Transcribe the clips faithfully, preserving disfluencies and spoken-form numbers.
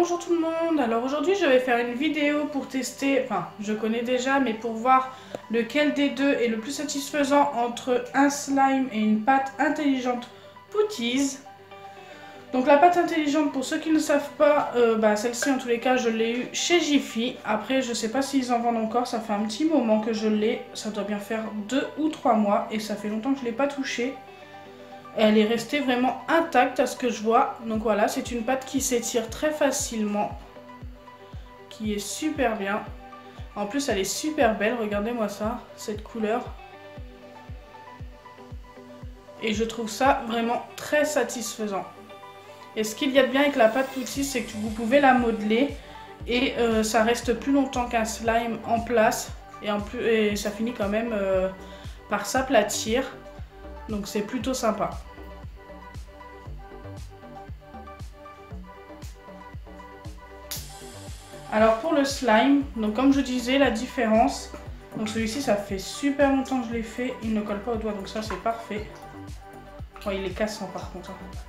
bonjour tout le monde. Alors aujourd'hui je vais faire une vidéo pour tester, enfin je connais déjà, mais pour voir lequel des deux est le plus satisfaisant entre un slime et une pâte intelligente Pooties. Donc la pâte intelligente, pour ceux qui ne savent pas, euh, bah, celle-ci en tous les cas je l'ai eu chez Jiffy. Après je sais pas s'ils en vendent encore, ça fait un petit moment que je l'ai, ça doit bien faire deux ou trois mois et ça fait longtemps que je ne l'ai pas touchée. Elle est restée vraiment intacte à ce que je vois. Donc voilà, c'est une pâte qui s'étire très facilement. Qui est super bien. En plus, elle est super belle. Regardez-moi ça, cette couleur. Et je trouve ça vraiment très satisfaisant. Et ce qu'il y a de bien avec la pâte Pooties, c'est que vous pouvez la modeler. Et euh, ça reste plus longtemps qu'un slime en place. Et, en plus, et ça finit quand même euh, par s'aplatir. Donc c'est plutôt sympa. Alors pour le slime, donc comme je disais, la différence, donc celui-ci ça fait super longtemps que je l'ai fait, il ne colle pas au doigt, donc ça c'est parfait. Bon, il est cassant par contre.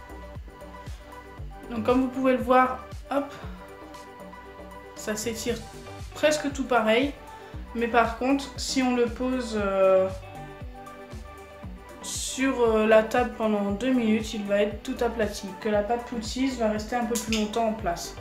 Donc comme vous pouvez le voir, hop, ça s'étire presque tout pareil. Mais par contre, si on le pose euh, sur euh, la table pendant deux minutes, il va être tout aplati. Que la pâte Pooties va rester un peu plus longtemps en place.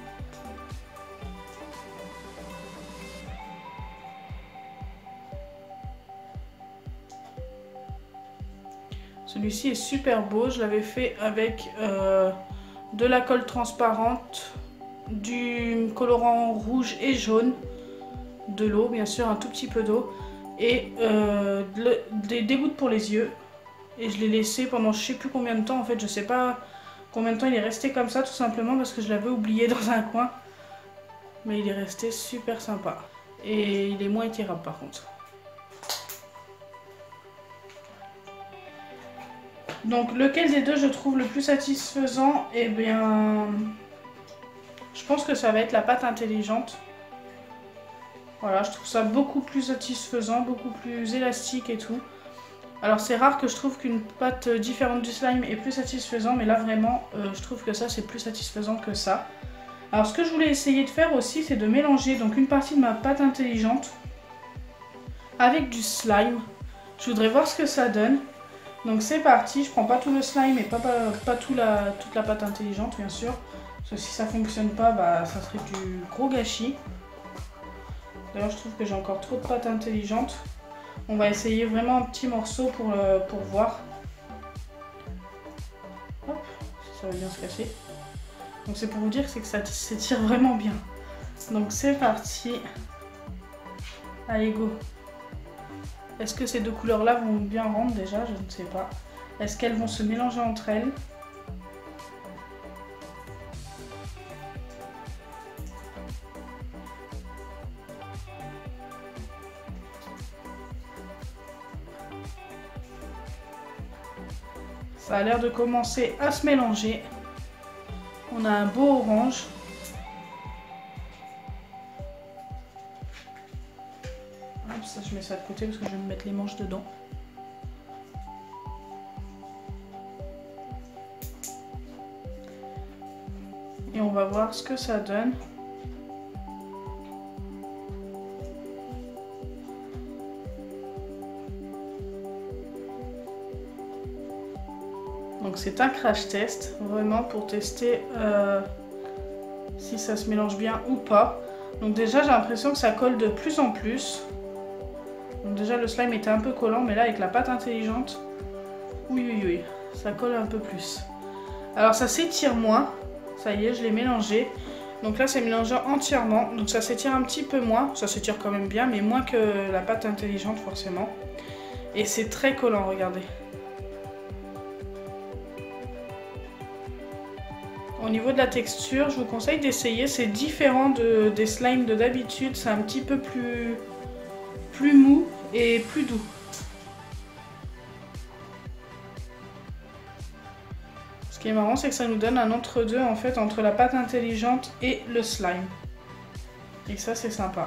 Celui-ci est super beau, je l'avais fait avec euh, de la colle transparente, du colorant rouge et jaune, de l'eau bien sûr, un tout petit peu d'eau, et euh, de, des, des gouttes pour les yeux. Et je l'ai laissé pendant je sais plus combien de temps, en fait je sais pas combien de temps il est resté comme ça, tout simplement parce que je l'avais oublié dans un coin. Mais il est resté super sympa. Et il est moins étirable par contre. Donc lequel des deux je trouve le plus satisfaisant? Eh bien, je pense que ça va être la pâte intelligente. Voilà, je trouve ça beaucoup plus satisfaisant, beaucoup plus élastique et tout. Alors c'est rare que je trouve qu'une pâte différente du slime est plus satisfaisant, mais là vraiment, euh, je trouve que ça c'est plus satisfaisant que ça. Alors ce que je voulais essayer de faire aussi, c'est de mélanger donc une partie de ma pâte intelligente avec du slime. Je voudrais voir ce que ça donne. Donc c'est parti, je prends pas tout le slime et pas, pas, pas tout la, toute la pâte intelligente bien sûr. Parce que si ça fonctionne pas, bah, ça serait du gros gâchis. D'ailleurs je trouve que j'ai encore trop de pâte intelligente. On va essayer vraiment un petit morceau pour, euh, pour voir. Hop, ça va bien se casser. Donc c'est pour vous dire que ça s'étire vraiment bien. Donc c'est parti. Allez go. Est-ce que ces deux couleurs-là vont bien rendre déjà? Je ne sais pas. Est-ce qu'elles vont se mélanger entre elles? Ça a l'air de commencer à se mélanger. On a un beau orange. Hop, ça, je mets ça de côté parce que je vais me mettre les manches dedans. Et on va voir ce que ça donne. Donc c'est un crash test, vraiment pour tester euh, si ça se mélange bien ou pas. Donc déjà j'ai l'impression que ça colle de plus en plus. Donc déjà le slime était un peu collant, mais là avec la pâte intelligente, oui oui oui, ça colle un peu plus. Alors ça s'étire moins, ça y est je l'ai mélangé. Donc là c'est mélangé entièrement, donc ça s'étire un petit peu moins, ça s'étire quand même bien, mais moins que la pâte intelligente forcément. Et c'est très collant, regardez. Au niveau de la texture, je vous conseille d'essayer, c'est différent de, des slimes de d'habitude, c'est un petit peu plus, plus mou et plus doux. Ce qui est marrant, c'est que ça nous donne un entre-deux en fait entre la pâte intelligente et le slime. Et ça, c'est sympa.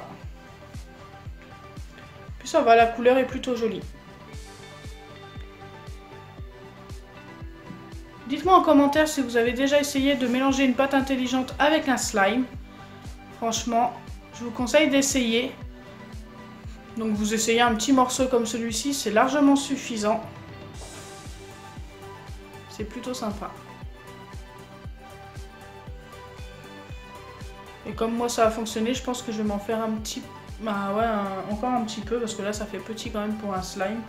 Puis ça va, la couleur est plutôt jolie. Dites-moi en commentaire si vous avez déjà essayé de mélanger une pâte intelligente avec un slime. Franchement, je vous conseille d'essayer. Donc vous essayez un petit morceau comme celui-ci, c'est largement suffisant. C'est plutôt sympa. Et comme moi ça a fonctionné, je pense que je vais m'en faire un petit... Bah ouais, un... encore un petit peu, parce que là ça fait petit quand même pour un slime.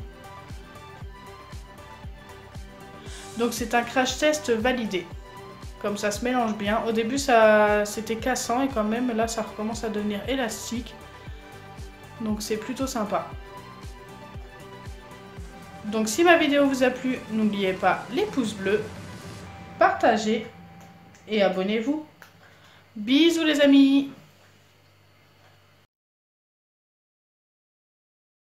Donc c'est un crash test validé. Comme ça se mélange bien. Au début ça c'était cassant et quand même là ça recommence à devenir élastique. Donc c'est plutôt sympa. Donc si ma vidéo vous a plu, n'oubliez pas les pouces bleus, partagez et abonnez-vous. Bisous les amis!